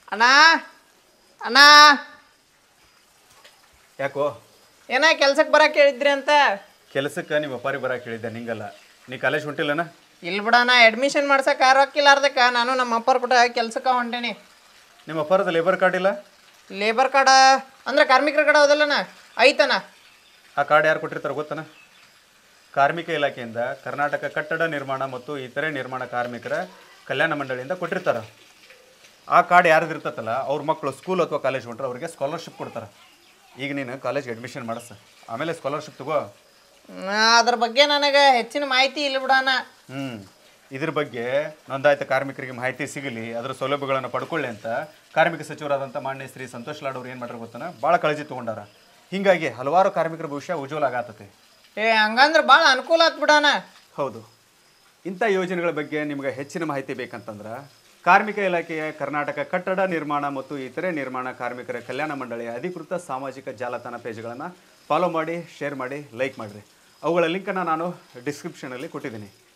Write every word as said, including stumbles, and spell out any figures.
ಅಣ್ಣ ಅಣ್ಣ ಯಾಕೋ ಏನ ಕೆಲ್ಸಕ್ಕೆ ಬರಕ್ಕೆ ಹೇಳಿದ್ರಿ ಅಂತ ಕೆಲಸಕ್ಕೆ ನಿಮ್ಮ ಅಪ್ಪಾರಿ ಬರಕ್ಕೆ ಹೇಳಿದ್ದೆ ನಿಂಗಲ್ಲ. ನೀ ಕಾಲೇಜ್ ಹೊಂಟಿಲ್ಲನ? ಇಲ್ಲಿ ಬಿಡಣ, ಅಡ್ಮಿಷನ್ ಮಾಡ್ಸಕ್ಕೆ ಆರೋಕ್ಕಿಲ್ಲಾರ್ದಕ್ಕ ನಾನು ನಮ್ಮ ಅಪ್ಪರ ಕೂಡ ಕೆಲ್ಸಕ್ಕೆ ಹೊಂಟೇನಿ. ನಿಮ್ಮ ಅಪ್ಪಾರದ ಲೇಬರ್ ಕಾರ್ಡ್ ಇಲ್ಲ? ಲೇಬರ್ ಕಾರ್ಡ ಅಂದ್ರೆ ಕಾರ್ಮಿಕರ ಕಾರ್ಡ್ ಹೌದಲ್ಲಣ್ಣ? ಐತನ. ಆ ಕಾರ್ಡ್ ಯಾರು ಕೊಟ್ಟಿರ್ತಾರೆ ಗೊತ್ತನ? ಕಾರ್ಮಿಕ ಇಲಾಖೆಯಿಂದ ಕರ್ನಾಟಕ ಕಟ್ಟಡ ನಿರ್ಮಾಣ ಮತ್ತು ಇತರೆ ನಿರ್ಮಾಣ ಕಾರ್ಮಿಕರ ಕಲ್ಯಾಣ ಮಂಡಳಿಯಿಂದ ಕೊಟ್ಟಿರ್ತಾರೆ. ಆ ಕಾರ್ಡ್ ಯಾರ್ದು ಇರ್ತತ್ತಲ್ಲ ಅವ್ರ ಮಕ್ಕಳು ಸ್ಕೂಲ್ ಅಥವಾ ಕಾಲೇಜ್ ಹೊಂಟ್ರೆ ಅವ್ರಿಗೆ ಸ್ಕಾಲರ್ಶಿಪ್ ಕೊಡ್ತಾರೆ. ಈಗ ನೀನು ಕಾಲೇಜ್ಗೆ ಅಡ್ಮಿಷನ್ ಮಾಡಿಸ, ಆಮೇಲೆ ಸ್ಕಾಲರ್ಶಿಪ್ ತಗೋ. ಅದ್ರ ಬಗ್ಗೆ ನನಗೆ ಹೆಚ್ಚಿನ ಮಾಹಿತಿ ಇಲ್ಲ ಬಿಡಣ. ಹ್ಞೂ ಇದ್ರ ಬಗ್ಗೆ ನೋಂದಾಯಿತ ಕಾರ್ಮಿಕರಿಗೆ ಮಾಹಿತಿ ಸಿಗಲಿ, ಅದರ ಸೌಲಭ್ಯಗಳನ್ನು ಪಡ್ಕೊಳ್ಳಿ ಅಂತ ಕಾರ್ಮಿಕ ಸಚಿವರಾದಂಥ ಮಾನ್ಯ ಶ್ರೀ ಸಂತೋಷ್ ಲಾಡ್ ಅವ್ರು ಏನು ಮಾಡ್ಯಾರ ಗೊತ್ತಾನ, ಭಾಳ ಕಾಳಜಿ ತೊಗೊಂಡಾರ. ಹೀಗಾಗಿ ಹಲವಾರು ಕಾರ್ಮಿಕರ ಭವಿಷ್ಯ ಉಜ್ವಲ ಆಗತ್ತತೆ. ಏ ಹಂಗಂದ್ರೆ ಭಾಳ ಅನುಕೂಲ ಆತ್ ಬಿಡಣ. ಹೌದು, ಇಂಥ ಯೋಜನೆಗಳ ಬಗ್ಗೆ ನಿಮಗೆ ಹೆಚ್ಚಿನ ಮಾಹಿತಿ ಬೇಕಂತಂದ್ರೆ ಕಾರ್ಮಿಕ ಇಲಾಖೆಯ ಕರ್ನಾಟಕ ಕಟ್ಟಡ ನಿರ್ಮಾಣ ಮತ್ತು ಇತರೆ ನಿರ್ಮಾಣ ಕಾರ್ಮಿಕರ ಕಲ್ಯಾಣ ಮಂಡಳಿಯ ಅಧಿಕೃತ ಸಾಮಾಜಿಕ ಜಾಲತಾಣ ಪೇಜ್ಗಳನ್ನು ಫಾಲೋ ಮಾಡಿ, ಶೇರ್ ಮಾಡಿ, ಲೈಕ್ ಮಾಡಿರಿ. ಅವುಗಳ ಲಿಂಕನ್ನು ನಾನು ಡಿಸ್ಕ್ರಿಪ್ಷನಲ್ಲಿ ಕೊಟ್ಟಿದ್ದೀನಿ.